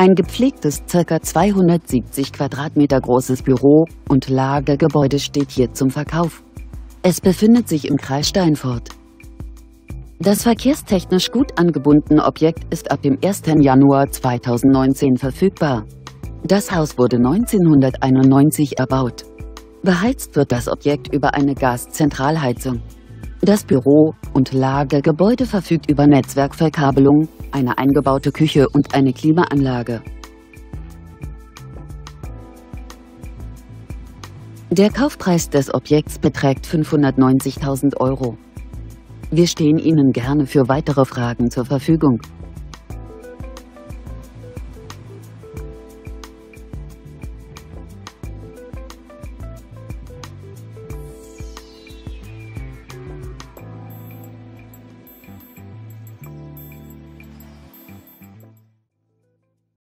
Ein gepflegtes, ca. 270 Quadratmeter großes Büro- und Lagergebäude steht hier zum Verkauf. Es befindet sich im Kreis Steinfurt. Das verkehrstechnisch gut angebundene Objekt ist ab dem 1. Januar 2019 verfügbar. Das Haus wurde 1991 erbaut. Beheizt wird das Objekt über eine Gaszentralheizung. Das Büro- und Lagergebäude verfügt über Netzwerkverkabelung, eine eingebaute Küche und eine Klimaanlage. Der Kaufpreis des Objekts beträgt 590.000 €. Wir stehen Ihnen gerne für weitere Fragen zur Verfügung.